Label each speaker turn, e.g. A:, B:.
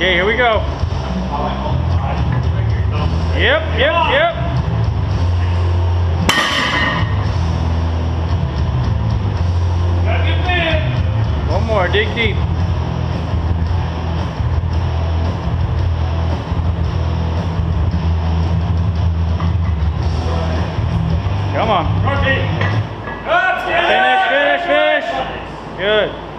A: Okay, here we go. Yep.
B: Gotta get big.
A: One more, dig deep. Come on.
B: Finish.
A: Finish. Good.